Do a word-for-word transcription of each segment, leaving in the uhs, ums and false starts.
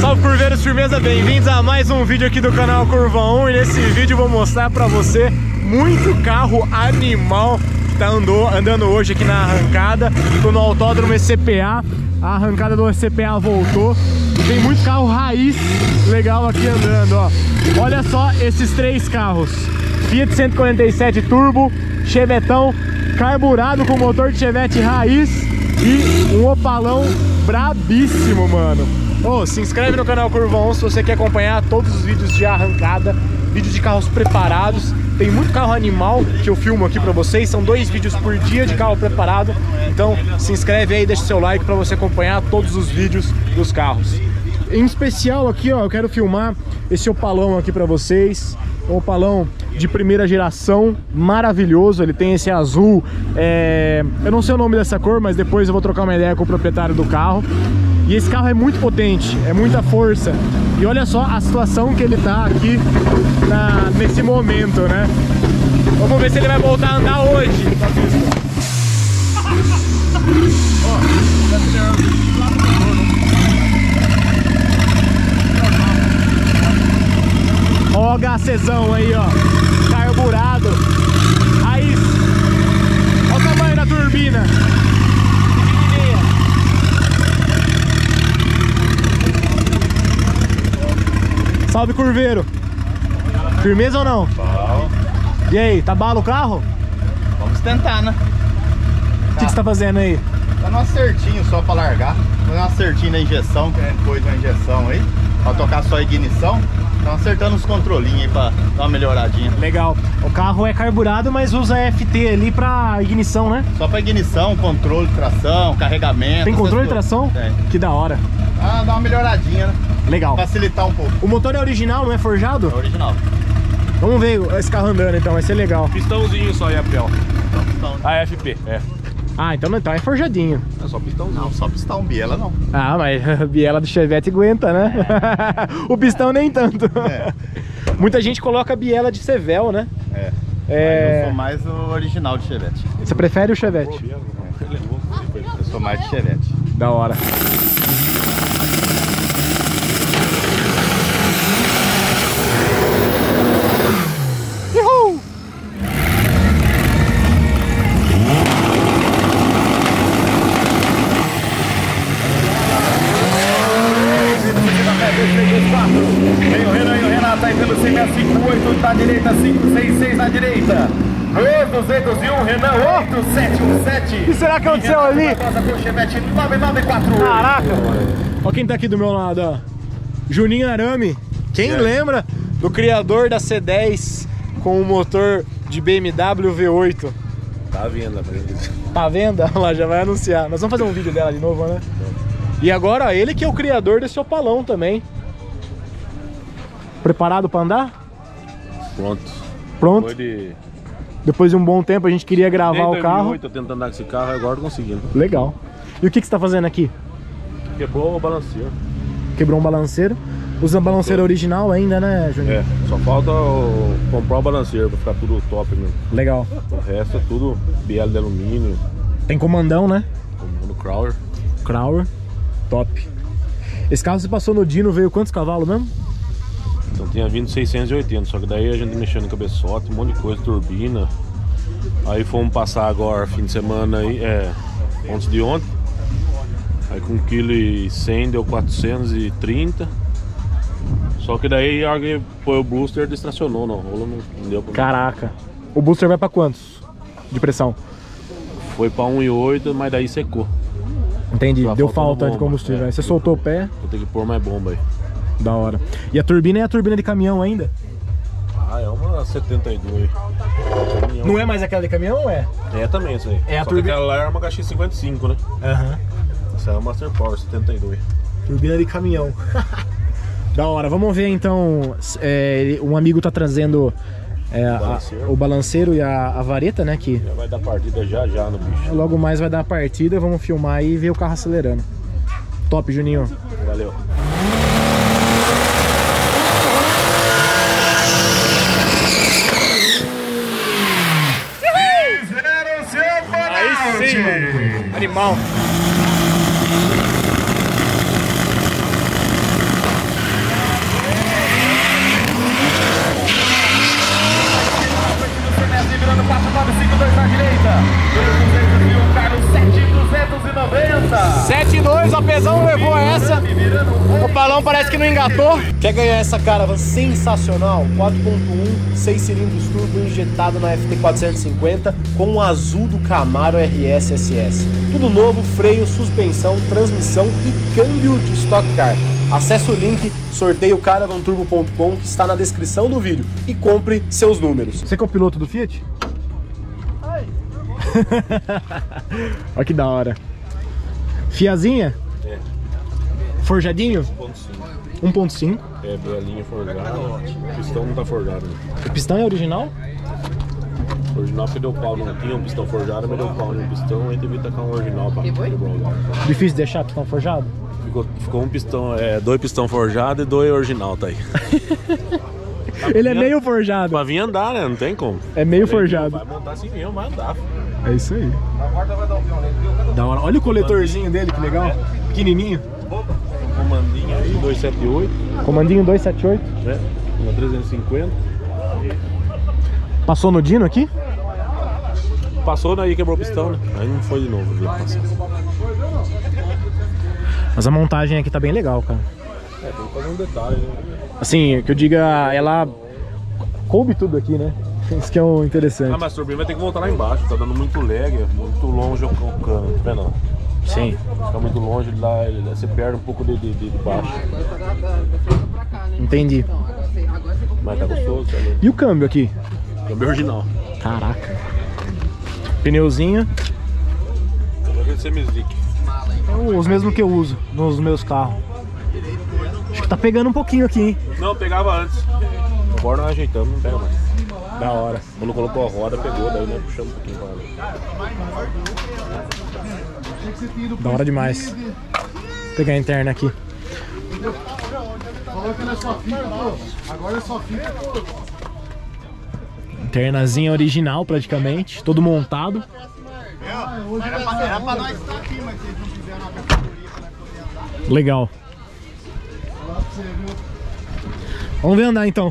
Salve curveiros, firmeza, bem-vindos a mais um vídeo aqui do canal Curva um. E nesse vídeo eu vou mostrar pra você muito carro animal que tá andou, andando hoje aqui na arrancada. Tô no autódromo E C P A, a arrancada do E C P A voltou. E tem muito carro raiz legal aqui andando, ó. Olha só esses três carros: Fiat cento e quarenta e sete Turbo, Chevetão carburado com motor de Chevette raiz e um Opalão brabíssimo, mano. Oh, se inscreve no canal Curva um se você quer acompanhar todos os vídeos de arrancada, vídeos de carros preparados. Tem muito carro animal que eu filmo aqui pra vocês, são dois vídeos por dia de carro preparado. Então se inscreve aí, deixa seu like pra você acompanhar todos os vídeos dos carros. Em especial aqui, ó, eu quero filmar esse Opalão aqui pra vocês. Um Opalão de primeira geração, maravilhoso. Ele tem esse azul, é... eu não sei o nome dessa cor, mas depois eu vou trocar uma ideia com o proprietário do carro. E esse carro é muito potente, é muita força. E olha só a situação que ele tá aqui na... nesse momento, né? Vamos ver se ele vai voltar a andar hoje. Ó o HCzão aí, ó, carburado, raiz. Olha o tamanho da turbina. Salve curveiro. Firmeza ou não? Bom. E aí, tá bala o carro? Vamos tentar, né? O que, que você tá fazendo aí? Tá no acertinho só pra largar. Foi um acertinho na injeção, que a gente pôs uma injeção aí, pra tocar só a ignição. Estão acertando os controlinhos aí pra dar uma melhoradinha. Legal. O carro é carburado, mas usa F T ali pra ignição, né? Só pra ignição, controle de tração, carregamento. Tem controle de tração? Tem. Que da hora. Ah, dá uma melhoradinha, né? Legal. Facilitar um pouco. O motor é original, não é forjado? É original. Vamos ver esse carro andando então, vai ser legal. Pistãozinho só e a P L. Pistão. A F P, é. Ah, então não, então é forjadinho. É só pistãozinho. Não, só pistão, biela não. Ah, mas a biela do Chevette aguenta, né? O pistão nem tanto. É. Muita gente coloca a biela de Sevel, né? É. É... Mas eu sou mais o original de Chevette. Você prefere o Chevette? Eu sou mais de Chevette. Da hora. Uhul! Vem o Renan e o Renato aí pelo C seis cinco oito na direita, cinco seis seis na direita. Dois duzentos e um, Renan oito sete um sete. O que será que aconteceu ali? Chevette nove nove quatro oito. Caraca! Olha quem tá aqui do meu lado, ó. Juninho Arame. Quem lembra do criador da C dez com o motor de B M W V oito? Tá vendo, Tá vendo? Olha lá, já vai anunciar. Nós vamos fazer um vídeo dela de novo, né? E agora, ó, ele que é o criador desse Opalão também. Preparado pra andar? Pronto. Pronto? Depois de... Depois de um bom tempo a gente queria gravar o carro. Eu tentando andar com esse carro, agora tô conseguindo. Legal. E o que, que você tá fazendo aqui? Quebrou o balanceiro. Quebrou um balanceiro. Usa balanceiro original ainda, né, Juninho? É, só falta o... comprar o balanceiro pra ficar tudo top mesmo. Legal. O resto é tudo biela de alumínio. Tem comandão, né? No Crowler. Crowler. Top. Esse carro você passou no Dino, veio quantos cavalos mesmo? Então tinha vindo seiscentos e oitenta, só que daí a gente mexendo no cabeçote, um monte de coisa, turbina. Aí fomos passar agora, fim de semana aí, é, ontem de ontem. Aí com um vírgula cem quilos deu quatrocentos e trinta. Só que daí alguém foi o booster, distracionou, não, não, não deu pra... Caraca. O booster vai pra quantos de pressão? Foi pra um vírgula oito, mas daí secou. Entendi, Só deu faltando falta de bomba. combustível. É, Aí você soltou o pé. Vou ter que pôr mais bomba aí. Da hora. E a turbina é a turbina de caminhão ainda? Ah, é uma setenta e dois. Caminhão. Não é mais aquela de caminhão ou é? É também isso aí. É a Só turbi- que aquela lá era uma H X cinquenta e cinco, né? Aham. Essa é a Master Power setenta e dois. Turbina de caminhão. Da hora. Vamos ver então. É, um amigo tá trazendo é, a- Balanceiro. o balanceiro e a, a vareta, né? Que Já vai dar partida já já no bicho. logo mais vai dar a partida. Vamos filmar e ver o carro acelerando. Top, Juninho. Valeu. Aí sim, mano. Animal. O Palão parece que não engatou. Quer ganhar essa Caravan sensacional? quatro ponto um, seis cilindros turbo injetado na F T quatrocentos e cinquenta com o azul do Camaro R S S S. Tudo novo, freio, suspensão, transmissão e câmbio de Stock Car. Acesse o link sorteio caravan turbo ponto com que está na descrição do vídeo e compre seus números. Você que é o piloto do Fiat? Olha que da hora. Fiazinha? É. Forjadinho? um ponto cinco. um ponto cinco. É, belinha forjada. O pistão não tá forjado. Né? O pistão é original? Original porque deu pau, não tinha um pistão forjado, mas deu pau no pistão, aí teve que tacar um original pra quebrar o lugar. Difícil de deixar pistão forjado? Ficou, ficou um pistão, é, dois pistão forjado e dois original, tá aí. Ele é meio forjado. Pra vir andar, né? Não tem como. É meio forjado. Vai montar assim mesmo, vai andar. Filho. É isso aí. Da hora. Olha o coletorzinho dele, que legal. Pequenininho. Comandinho aí, duzentos e setenta e oito. Comandinho duzentos e setenta e oito. É, uma trezentos e cinquenta. Passou no Dino aqui? Passou, daí quebrou o pistão, né? Aí não foi de novo. Mas a montagem aqui tá bem legal, cara. É, tem que fazer um detalhe, né? Assim, que eu diga, ela coube tudo aqui, né? Isso que é o interessante. Ah, mas a turbina vai ter que voltar lá embaixo, tá dando muito lag, muito longe o cano, tá vendo? Sim. Fica muito longe, lá, você perde um pouco de, de, de baixo. Entendi. Mas tá gostoso, tá vendo? E o câmbio aqui? Câmbio original. Caraca. Pneuzinho. Câmbio semi-slick. Os mesmos que eu uso nos meus carros. Acho que tá pegando um pouquinho aqui, hein? Não, pegava antes. Agora nós ajeitamos, não pega mais. Da hora. Quando colocou a roda, pegou, daí nós puxamos um pouquinho pra lá. Da hora demais. Vou pegar a interna aqui. Falou que ela só fica, agora só fica. Internazinha original praticamente, todo montado. Era pra, era pra nós estar aqui, mas vocês não fizeram a categoria pra nós poder andar. Legal. Vamos ver andar então.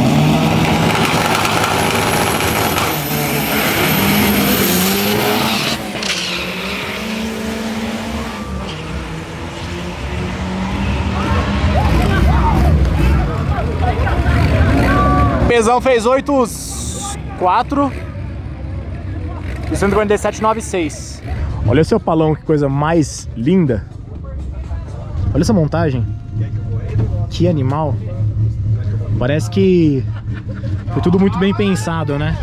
O pesão fez oito quatro e cento e quarenta e sete nove seis. Olha o seu palão, que coisa mais linda. Olha essa montagem. Que animal. Parece que foi tudo muito bem pensado, né?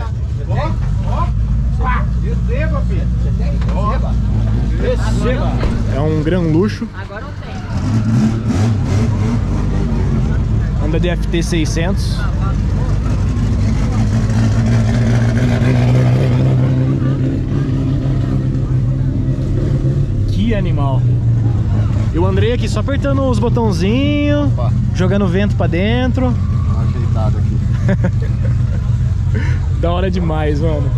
É um gran luxo. Honda D F T seiscentos. Que animal. E o Andrei aqui só apertando os botãozinhos, opa, jogando vento pra dentro. Ajeitado aqui. Da hora demais, mano.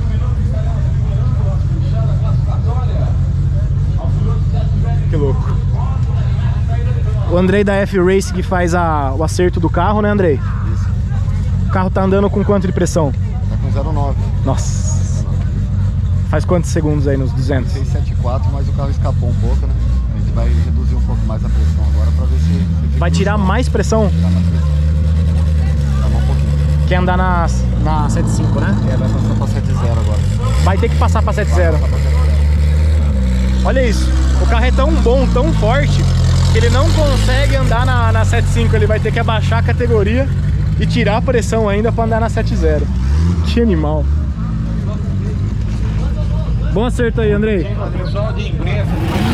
Que louco. O Andrei da F Race que faz a, o acerto do carro, né, Andrei? Isso. O carro tá andando com quanto de pressão? Tá com zero vírgula nove. Nossa. Faz quantos segundos aí nos duzentos? seiscentos e setenta e quatro, mas o carro escapou um pouco, né? A gente vai reduzir um pouco mais a pressão agora pra ver se... se vai tirar mais pressão? Tirar mais pressão. Tirar um pouquinho. Quer andar na, na setenta e cinco, né? É, vai passar pra setenta e zero agora. Vai ter que passar pra setenta e zero. Olha isso. O carro é tão bom, tão forte, que ele não consegue andar na, na setenta e cinco. Ele vai ter que abaixar a categoria e tirar a pressão ainda pra andar na setenta e zero. Que animal. Bom acerto aí, Andrei. Pessoal de imprensa.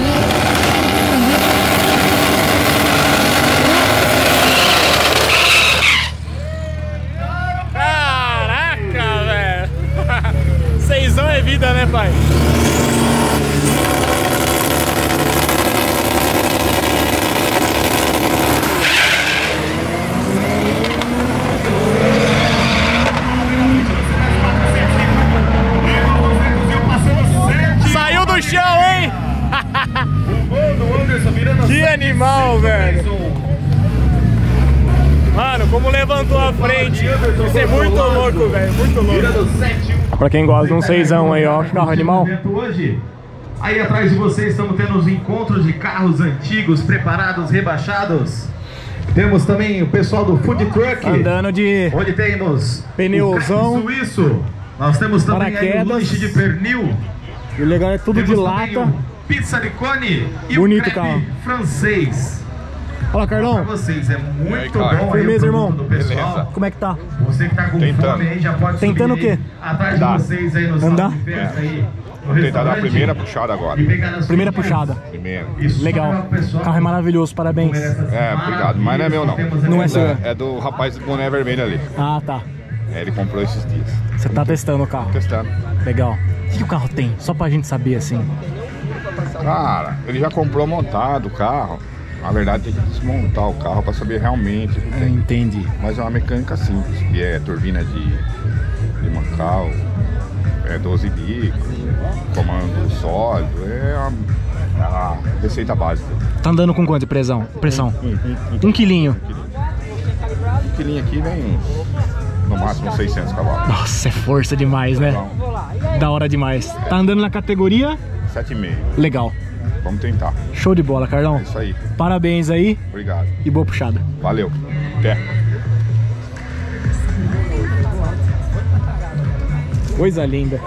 Caraca, velho. Seisão é vida, né, pai? Saiu do chão, hein? Que animal, velho. Mano, como levantou a frente. Isso é muito louco, velho. Muito louco. Pra quem gosta de um seisão aí, ó. Que carro animal. Aí atrás de vocês estamos tendo os encontros de carros antigos, preparados, rebaixados. Temos também o pessoal do Food Truck. Andando de onde temos pneuzão o suíço. Nós temos também aí o lanche de pernil. E o legal é tudo temos de lata. lata. Pizza de cone e bonito o crepe carro francês. Olha, Carlão. Pra vocês, é muito aí, bom. Firmeza, aí o irmão. do pessoal. Beleza. Como é que tá? Você que tá com Tentando. fome aí já pode Tentando subir o quê? atrás Andar. de vocês aí no Andar? salão de festa aí. Vou tentar dar a primeira puxada agora. Primeira puxada. Primeira. Legal. O carro é maravilhoso, parabéns. É, obrigado. Mas não é meu, não. Não é seu? É do rapaz do boné vermelho ali. Ah, tá. É, ele comprou esses dias. Você tá testando o carro. Testando. Legal. O que o carro tem? Só pra gente saber, assim. Cara, ele já comprou montado o carro. Na verdade, tem que desmontar o carro pra saber realmente o que Eu tem. entendi. Mas é uma mecânica simples. E é turbina de, de Macau, é doze bicos, comando sólido. É a, a receita básica. Tá andando com quanto de pressão? Pressão? Um quilinho. Um quilinho aqui vem no máximo seiscentos cavalos. Nossa, é força demais, né? Da hora demais. Tá andando na categoria? sete e meio. Legal. Vamos tentar. Show de bola, Carlão. É isso aí. Parabéns aí Obrigado. e boa puxada. Valeu. Até. Coisa linda.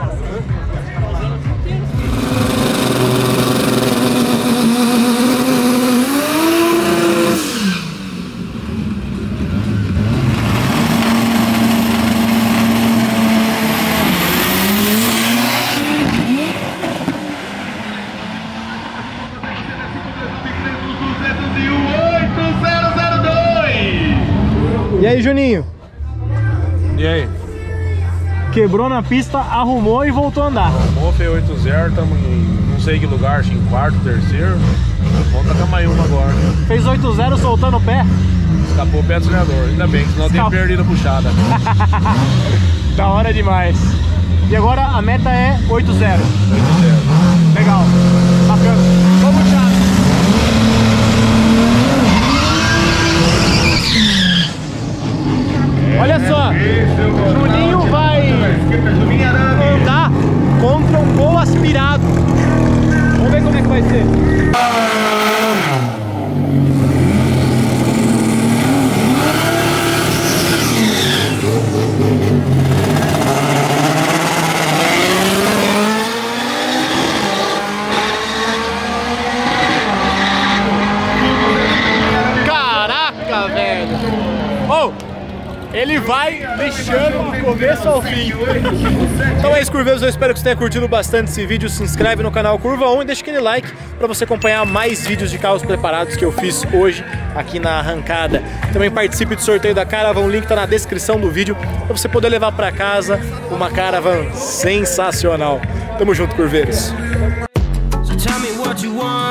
E aí, Juninho? E aí? Quebrou na pista, arrumou e voltou a andar. Arrumou, fez oito zero, estamos em não sei que lugar, acho que em quarto, terceiro. Vamos tacar mais uma agora. Fez oito zero soltando o pé. Escapou o pé do acelerador, ainda bem, senão tem Escapou. perdido a puxada. Da hora demais. E agora a meta é oito zero. oito zero. Legal. Bacana. Vamos, Thiago. Olha só, Juninho vai andar contra um gol aspirado. Vamos ver como é que vai ser. Caraca, velho. Oh! Ele vai deixando do começo ao fim. Então é isso, curveiros. Eu espero que você tenha curtido bastante esse vídeo. Se inscreve no canal Curva um e deixa aquele like para você acompanhar mais vídeos de carros preparados que eu fiz hoje aqui na arrancada. Também participe do sorteio da Caravan. O link tá na descrição do vídeo para você poder levar para casa uma Caravan sensacional. Tamo junto, curveiros. So tell me what you want.